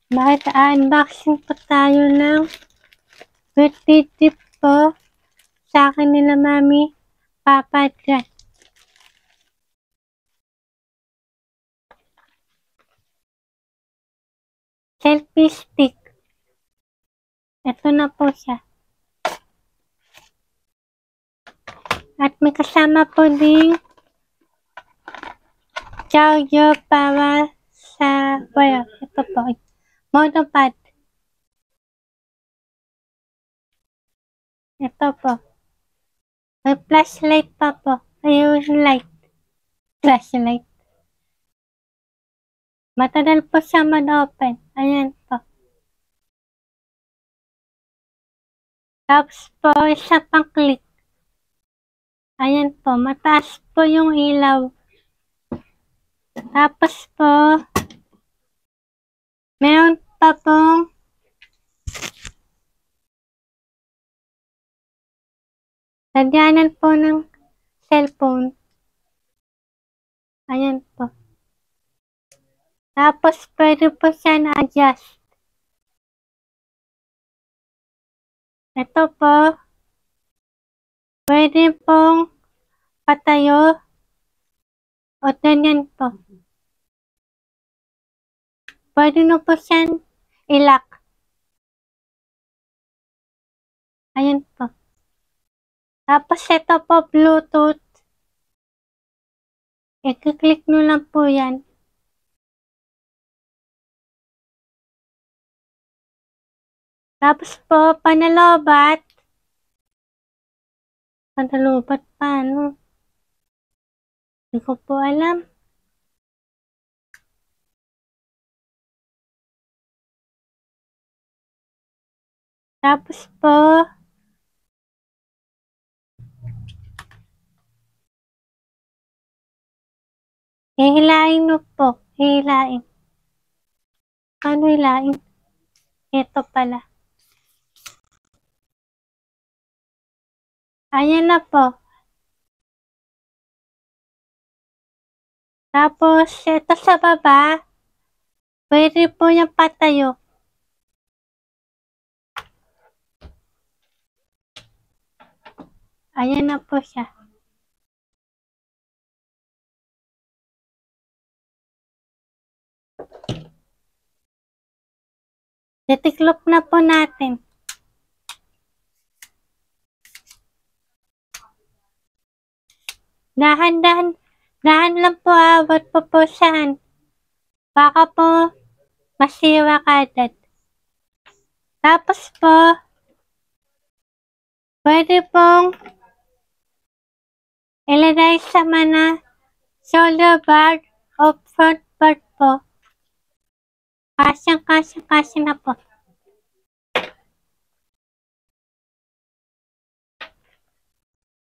Mag-unboxing po tayo ng birthday gift po sa akin nila Mami, Papa at Dad. Selfie stick. Ito na po siya. At may kasama po ding charger para sa wala. Ito po. Monopod. Ito po. May flashlight pa po. Ayun light. Flashlight. Matagal po siya mag-open. Ayan po. Tapos po, isa pang click. Ayan po, mataas po yung ilaw. Tapos po, meron pa pong lagyanan po ng cellphone. Ayan po. Tapos pwede po siya na-adjust. Ito po, pwede pong patayo o ganyan po. Pwede na po siyang i-lock. Ayan po. Tapos ito po, Bluetooth. I-click nyo lang po yan. Tapos po, panalobat. Panalobat paano? Hindi ko po alam. Tapos po, hihilain mo po. Hihilain. Paano hilain? Ito pala. Ayan na po. Tapos, ito sa baba, pwede po yung patayo. Ayan na po siya. Titiklop na po natin. Dahan lang po awat po saan. Baka po masira kagad. Tapos po, pwede pong ilagay sa mana shoulder bag o front bag po. Kasya na po.